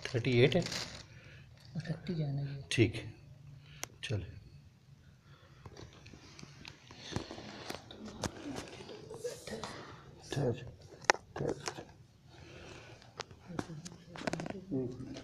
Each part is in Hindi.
38 है, 38 जाना ये। ठीक है, चले। ठहर ठहर, एक मिनट।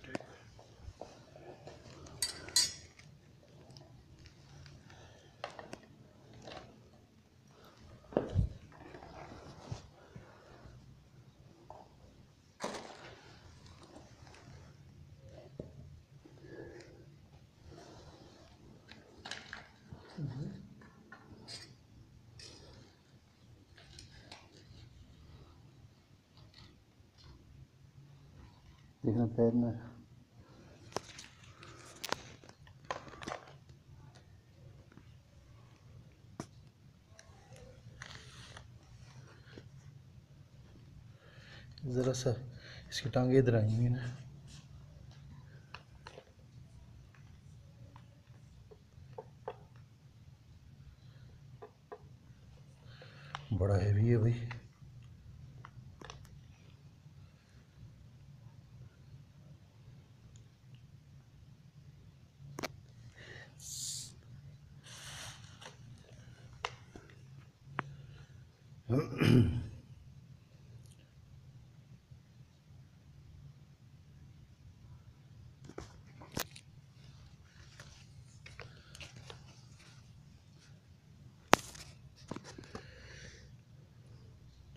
देखना पैर में ज़रा सा इसकी टांगे इधर आई हुई ना, बड़ा हैवी है भाई।